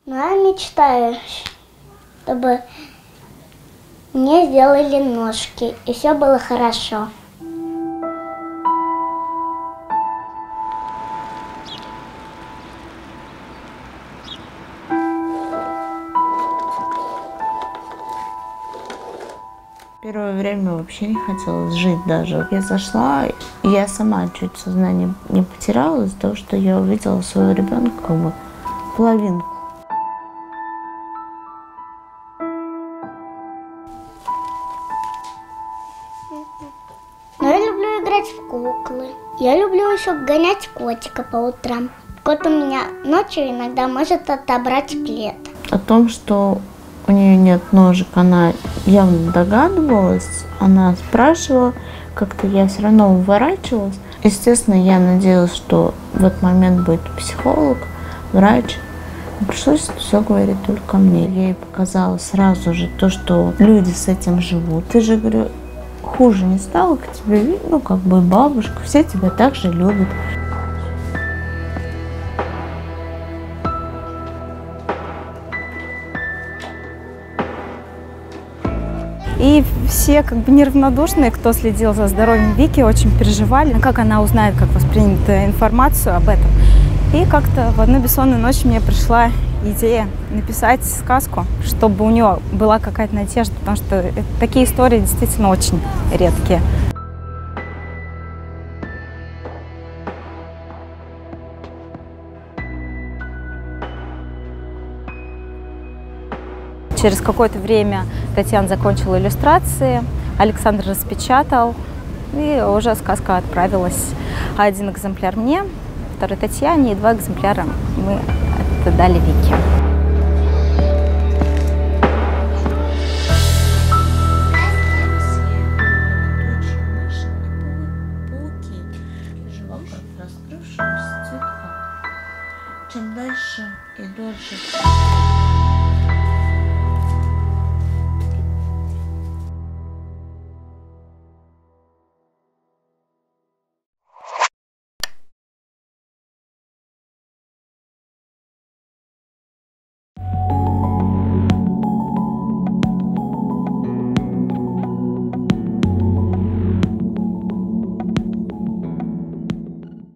Ну, я мечтаю, чтобы мне сделали ножки, и все было хорошо. Первое время вообще не хотелось жить даже. Я зашла, и я сама чуть сознание не потеряла из-за того, что я увидела своего ребенка как бы половинку. Но я люблю играть в куклы. Я люблю еще гонять котика по утрам. Кот у меня ночью иногда может отобрать плед. О том, что у нее нет ножек, она явно догадывалась. Она спрашивала, как-то я все равно уворачивалась. Естественно, я надеялась, что в этот момент будет психолог, врач. Но пришлось все говорить только мне. Я ей показала сразу же то, что люди с этим живут. Ты же, говорю, хуже не стало к тебе, ну, как бы бабушка, все тебя так же любят. И все как бы неравнодушные, кто следил за здоровьем Вики, очень переживали, как она узнает, как воспринята информацию об этом. И как-то в одну бессонную ночь мне пришла идея написать сказку, чтобы у нее была какая-то надежда, потому что такие истории действительно очень редкие. Через какое-то время Татьяна закончила иллюстрации, Александр распечатал, и уже сказка отправилась. Один экземпляр мне, второй Татьяне, и 2 экземпляра мы отдали Вике. Чем дальше и дольше.